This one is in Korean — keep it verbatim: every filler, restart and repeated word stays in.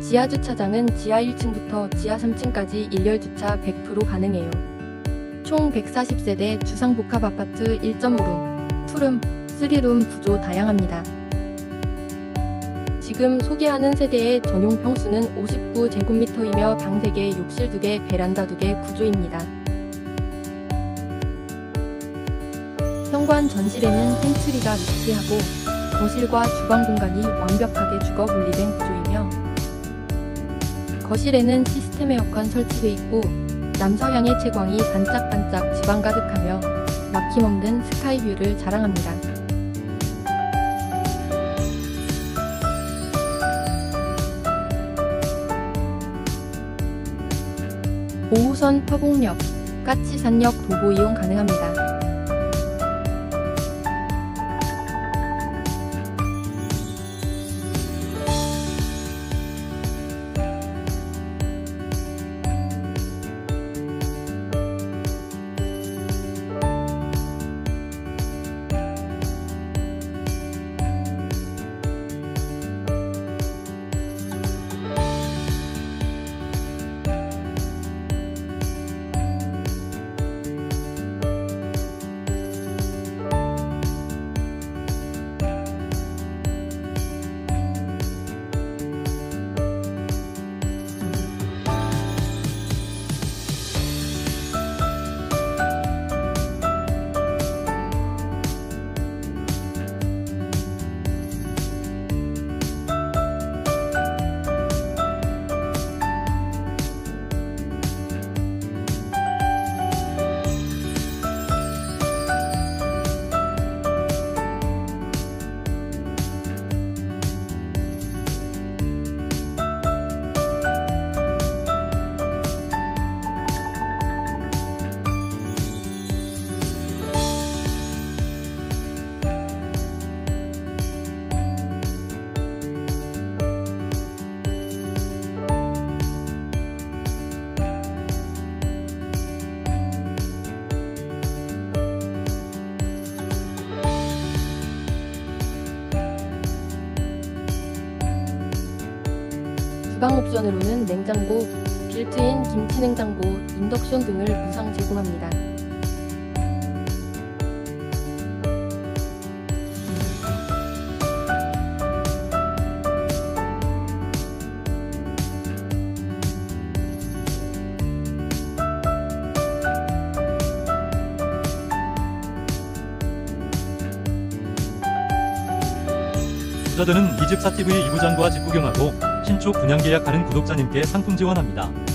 지하 주차장은 지하 일 층부터 지하 삼 층까지 일렬 주차 백 퍼센트 가능해요. 총 백사십 세대 주상복합아파트 일 점 오 룸, 이 룸, 삼 룸 구조 다양합니다. 지금 소개하는 세대의 전용 평수는 오십구 제곱미터이며 방 세 개, 욕실 두 개, 베란다 두 개 구조입니다. 현관 전실에는 팬트리가 위치하고 거실과 주방 공간이 완벽하게 주거 분리된 구조이며 거실에는 시스템 에어컨 설치돼 있고 남서향의 채광이 반짝반짝 지방 가득하며 막힘없는 스카이뷰를 자랑합니다. 오 호선 화곡역, 까치산역 도보 이용 가능합니다. 주방 옵션으로는 냉장고, 빌트인 김치냉장고, 인덕션 등을 무상 제공합니다. 투자자는 이집사티브이 이 부장과 직구경하고 신축 분양 계약하는 구독자님께 상품 지원합니다.